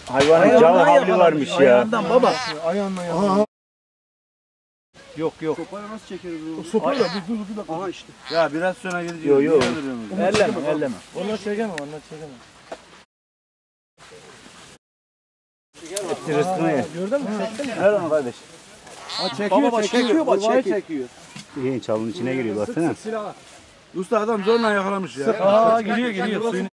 Hayvanın canı havli varmış ya. Ayağından baba. Ayağınla ya. Yok yok. Sopayla nasıl çekeriz bunu? Sopayla bir dakika. Aha işte. Ya biraz sonra gideceğiz. Yok, yok. Niye öldürüyorsunuz? Elleme. Onlar çekemem, onlar çekemem. Hepsi rızkını ye. Gördün mü? Çektin mi? Ver onu kardeş. Ha çekiyor, Baba, çekiyor. bak, Kurbağayı çekiyor. çekiyor. İyi çalının içine giriyor baksana. Silah. Usta adam zorla yakalamış ya. Aa giriyor suyun.